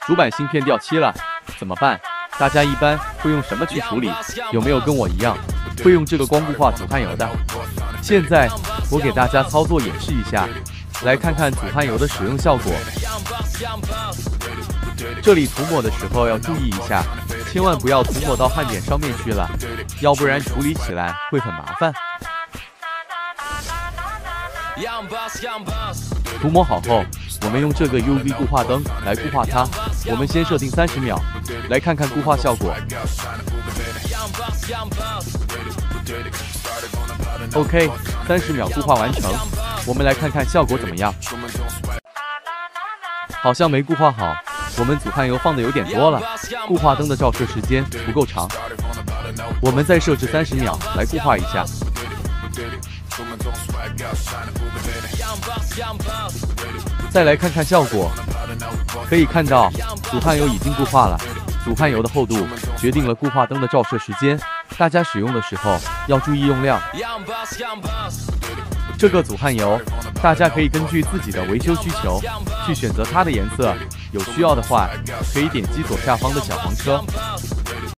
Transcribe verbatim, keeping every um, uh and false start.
主板芯片掉漆了，怎么办？大家一般会用什么去处理？有没有跟我一样会用这个光固化阻焊油的？现在我给大家操作演示一下，来看看阻焊油的使用效果。这里涂抹的时候要注意一下，千万不要涂抹到焊点上面去了，要不然处理起来会很麻烦。涂抹好后，我们用这个 U V 固化灯来固化它。我们先设定三十秒，来看看固化效果。OK， 三十秒固化完成，我们来看看效果怎么样。好像没固化好，我们阻焊油放的有点多了，固化灯的照射时间不够长。我们再设置三十秒来固化一下。再来看看效果，可以看到阻焊油已经固化了。阻焊油的厚度决定了固化灯的照射时间，大家使用的时候要注意用量。这个阻焊油，大家可以根据自己的维修需求去选择它的颜色，有需要的话可以点击左下方的小黄车。